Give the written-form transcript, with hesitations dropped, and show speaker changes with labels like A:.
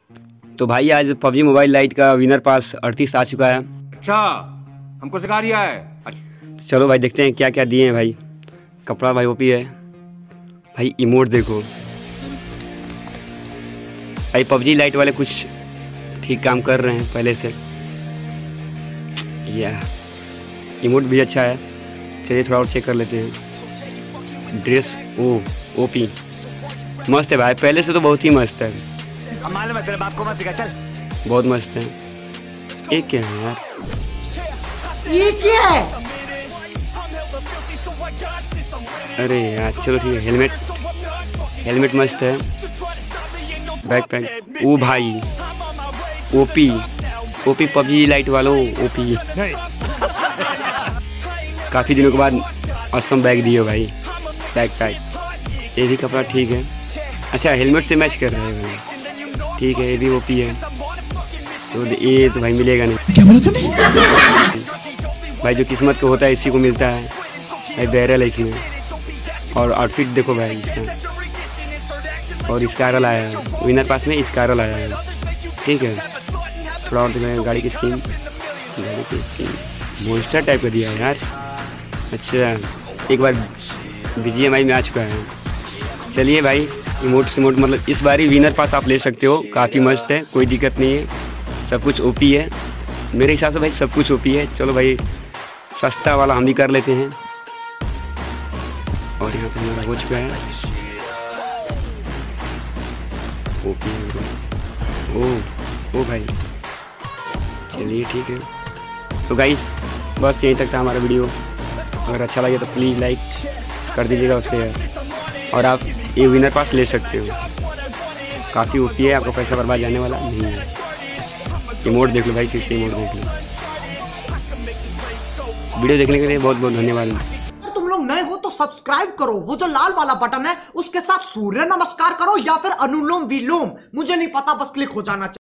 A: तो भाई आज पबजी मोबाइल लाइट का विनर पास 38 आ चुका है।
B: अच्छा, हमको सिखा रिया है।
A: चलो भाई देखते हैं क्या क्या दिए हैं भाई। कपड़ा भाई ओपी है भाई। इमोट देखो भाई, पबजी लाइट वाले कुछ ठीक काम कर रहे हैं पहले से। या इमोट भी अच्छा है। चलिए थोड़ा और चेक कर लेते हैं। ड्रेस ओपी मस्त है भाई, पहले से तो बहुत ही मस्त है।
B: मालूम है तेरे बाप को मत सिखा, चल।
A: बहुत मस्त है। एक क्या है यार,
C: ये क्या है?
A: अरे यार चलो ठीक है। हेलमेट मस्त है। बैकपैक ओ भाई ओपी पबजी लाइट वालों ओपी। काफ़ी दिनों के बाद असम बैग दिए भाई। बैकपैक ये भी कपड़ा ठीक है। अच्छा हेलमेट से मैच कर रहे हैं भाई, ठीक है। ये भी ओपी है। तो ये तो भाई मिलेगा नहीं।
C: क्या बोला तूने?
A: भाई जो किस्मत को होता है इसी को मिलता है भाई। बैरल है इसमें। और आउटफिट देखो भाई इसका। और स्कारल आया है विनर पास में, स्कारल आया है, ठीक है। थोड़ा और देखो गाड़ी की स्किन मॉन्स्टर टाइप का दिया है यार। अच्छा एक बार BGMI में आ चुका है। चलिए भाई इमोट सिमोट मतलब इस बारी विनर पास आप ले सकते हो। काफ़ी मस्त है, कोई दिक्कत नहीं है। सब कुछ ओपी है मेरे हिसाब से भाई, सब कुछ ओपी है। चलो भाई सस्ता वाला हम भी कर लेते हैं। और यहाँ पे हमारा हो चुका है ओपी। ओ भाई चलिए ठीक है। तो गाइस बस यहीं तक था हमारा वीडियो। अगर अच्छा लगे तो प्लीज़ लाइक कर दीजिएगा उससे। और आप ये विनर पास ले सकते हो, काफ़ी ओपी है। आपका पैसा बर्बाद जाने वाला नहीं है। इमोट देख लो भाई, फिर से इमोट देख लो। वीडियो देखने के लिए बहुत बहुत धन्यवाद।
C: तुम लोग नए हो तो सब्सक्राइब करो, वो जो लाल वाला बटन है उसके साथ सूर्य नमस्कार करो या फिर अनुलोम विलोम, मुझे नहीं पता, बस क्लिक हो जाना चाहिए।